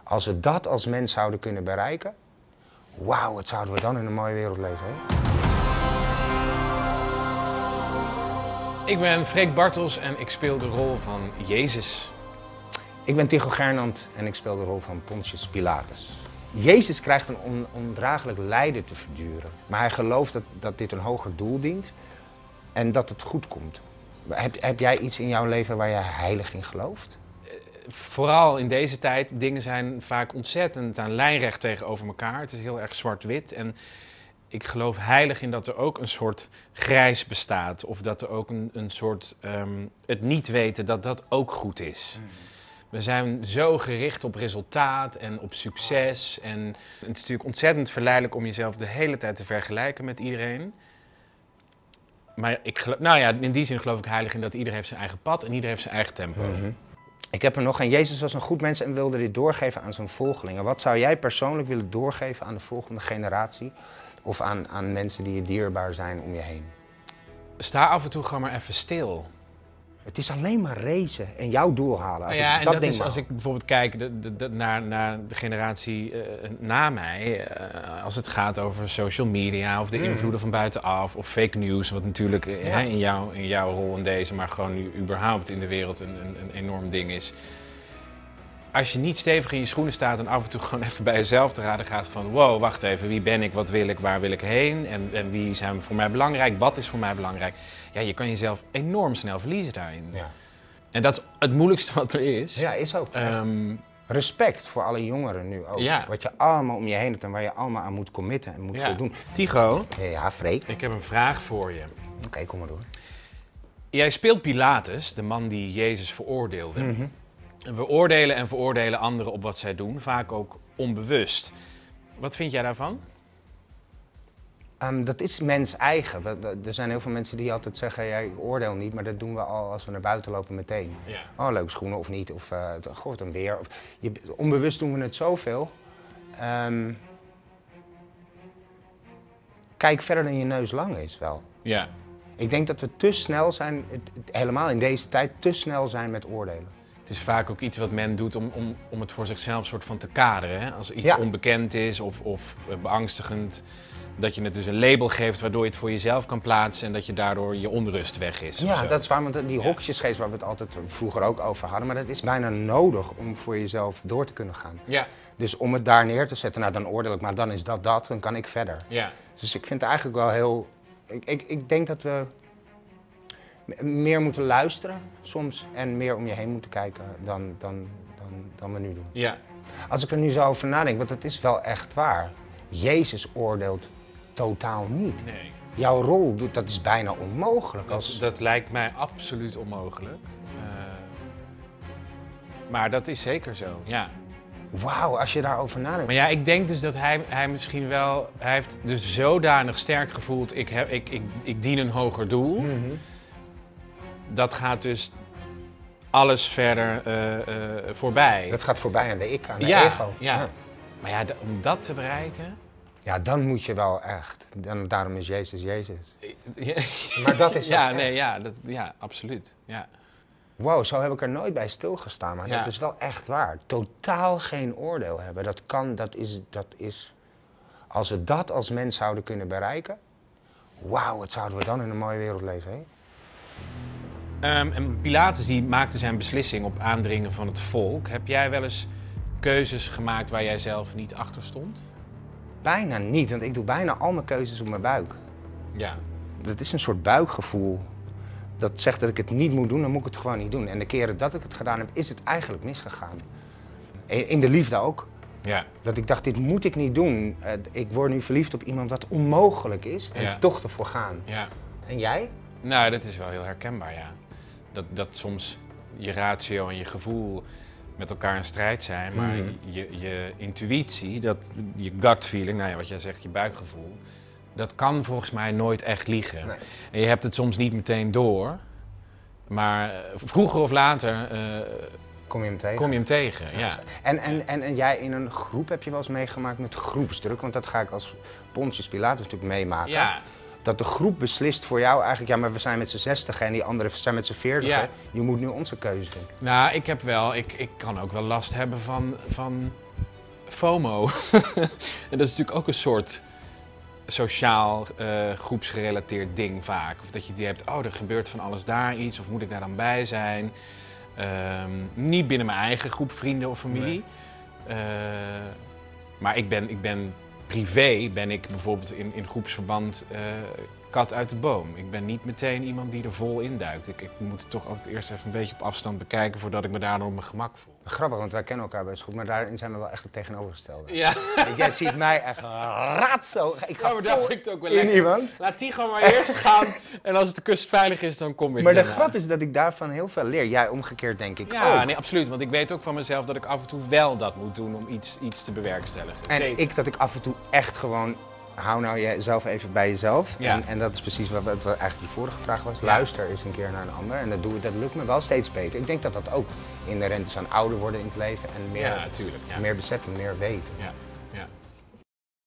Als we dat als mens zouden kunnen bereiken, wauw, wat zouden we dan in een mooie wereld leven, hè? Ik ben Freek Bartels en ik speel de rol van Jezus. Ik ben Tycho Gernand en ik speel de rol van Pontius Pilatus. Jezus krijgt een ondraaglijk lijden te verduren. Maar hij gelooft dat dit een hoger doel dient en dat het goed komt. Heb jij iets in jouw leven waar je heilig in gelooft? Vooral in deze tijd, dingen zijn vaak ontzettend lijnrecht tegenover elkaar. Het is heel erg zwart-wit en ik geloof heilig in dat er ook een soort grijs bestaat. Of dat er ook een soort het niet weten dat dat ook goed is. We zijn zo gericht op resultaat en op succes. En het is natuurlijk ontzettend verleidelijk om jezelf de hele tijd te vergelijken met iedereen. Maar in die zin geloof ik heilig in dat iedereen heeft zijn eigen pad en iedereen heeft zijn eigen tempo. Ik heb er nog een. Jezus was een goed mens en wilde dit doorgeven aan zijn volgelingen. Wat zou jij persoonlijk willen doorgeven aan de volgende generatie? Of aan mensen die je dierbaar zijn om je heen? Sta af en toe gewoon maar even stil. Het is alleen maar racen en jouw doel halen. Als ik bijvoorbeeld kijk naar de generatie na mij, als het gaat over social media of de invloeden van buitenaf of fake news, wat natuurlijk in jouw rol in deze, maar gewoon nu überhaupt in de wereld een enorm ding is. Als je niet stevig in je schoenen staat en af en toe gewoon even bij jezelf te raden gaat van wow, wacht even, wie ben ik, wat wil ik, waar wil ik heen en wie zijn voor mij belangrijk, wat is voor mij belangrijk. Ja, je kan jezelf enorm snel verliezen daarin. Ja. En dat is het moeilijkste wat er is. Ja, is ook. Respect voor alle jongeren nu ook. Ja. Wat je allemaal om je heen hebt en waar je allemaal aan moet committen en moet voldoen. Tycho, ja, Freek. Ik heb een vraag voor je. Oké, kom maar door. Jij speelt Pilatus, de man die Jezus veroordeelde. We oordelen en veroordelen anderen op wat zij doen, vaak ook onbewust. Wat vind jij daarvan? Dat is mens eigen. Er zijn heel veel mensen die altijd zeggen, ja, ik oordeel niet, maar dat doen we al als we naar buiten lopen meteen. Ja. Oh, leuke schoenen of niet, of god, een weer. Onbewust doen we het zoveel. Kijk verder dan je neus lang is wel. Ja. Ik denk dat we te snel zijn, helemaal in deze tijd, te snel zijn met oordelen. Het is vaak ook iets wat men doet om het voor zichzelf soort van te kaderen. Hè? Als iets onbekend is of beangstigend, dat je het dus een label geeft waardoor je het voor jezelf kan plaatsen en dat je daardoor je onrust weg is. Ja, dat is waar, want die hokjesgeest waar we het altijd vroeger ook over hadden, maar dat is bijna nodig om voor jezelf door te kunnen gaan. Ja. Dus om het daar neer te zetten, nou dan oordeel ik, maar dan is dat, dan kan ik verder. Ja. Dus ik vind het eigenlijk wel heel... Ik denk dat we meer moeten luisteren soms en meer om je heen moeten kijken dan we nu doen. Ja. Als ik er nu zo over nadenk, want het is wel echt waar. Jezus oordeelt totaal niet. Nee. Jouw rol, dat is bijna onmogelijk. Dat lijkt mij absoluut onmogelijk. Maar dat is zeker zo, ja. Wauw, als je daarover nadenkt. Maar ja, ik denk dus dat hij misschien wel... Hij heeft dus zodanig sterk gevoeld, ik dien een hoger doel. Dat gaat dus alles verder voorbij. Dat gaat voorbij aan de ik, aan de ego. Ja. Maar ja, om dat te bereiken... Ja, dan moet je wel echt. Daarom is Jezus Jezus. Maar dat is ja, absoluut. Ja. Wow, zo heb ik er nooit bij stilgestaan. Maar dat is wel echt waar. Totaal geen oordeel hebben. Dat is... Als we dat als mens zouden kunnen bereiken... Wauw, wat zouden we dan in een mooie wereld leven, hè? En Pilatus die maakte zijn beslissing op aandringen van het volk. Heb jij wel eens keuzes gemaakt waar jij zelf niet achter stond? Bijna niet, want ik doe bijna al mijn keuzes op mijn buik. Ja. Dat is een soort buikgevoel. Dat zegt dat ik het niet moet doen, dan moet ik het gewoon niet doen. En de keren dat ik het gedaan heb, is het eigenlijk misgegaan. In de liefde ook. Ja. Dat ik dacht, dit moet ik niet doen. Ik word nu verliefd op iemand wat onmogelijk is en toch ervoor gaan. Ja. En jij? Nou, dat is wel heel herkenbaar, ja. Dat soms je ratio en je gevoel met elkaar in strijd zijn, maar je intuïtie, je gut feeling, nou ja, wat jij zegt, je buikgevoel, dat kan volgens mij nooit echt liegen. Nee. En je hebt het soms niet meteen door, maar vroeger of later kom je hem tegen. Ja. En jij in een groep heb je wel eens meegemaakt met groepsdruk, want dat ga ik als Pontius Pilatus natuurlijk meemaken. Ja. dat de groep beslist voor jou eigenlijk, ja, maar we zijn met z'n 60 en die anderen zijn met z'n 40. Ja. Je moet nu onze keuze doen. Nou, ik kan ook wel last hebben van FOMO. En dat is natuurlijk ook een soort sociaal, groepsgerelateerd ding vaak. Of dat je die hebt, oh, er gebeurt van alles daar iets, of moet ik daar dan bij zijn? Niet binnen mijn eigen groep vrienden of familie. Nee. Maar ik ben privé ben ik bijvoorbeeld in groepsverband kat uit de boom. Ik ben niet meteen iemand die er vol induikt. Ik moet het toch altijd eerst even een beetje op afstand bekijken voordat ik me daar op mijn gemak voel. Grappig, want wij kennen elkaar best goed, maar daarin zijn we wel echt het tegenovergestelde. Ja. Jij ziet mij echt raad zo. Ik ga daar vind ik het ook wel lekker. Iemand. Laat die gewoon maar eerst gaan en als het de kust veilig is, dan kom ik Maar de grap is dat ik daarvan heel veel leer. Jij omgekeerd denk ik ook. Ja, nee, absoluut. Want ik weet ook van mezelf dat ik af en toe wel dat moet doen om iets te bewerkstelligen. En dat ik af en toe echt gewoon... Hou nou jezelf even bij jezelf. Ja. En dat is precies wat eigenlijk je vorige vraag was. Ja. Luister eens een keer naar een ander. En dat lukt me wel steeds beter. Ik denk dat dat ook inherent is aan ouder worden in het leven. En meer, meer beseffen, meer weten. Ja.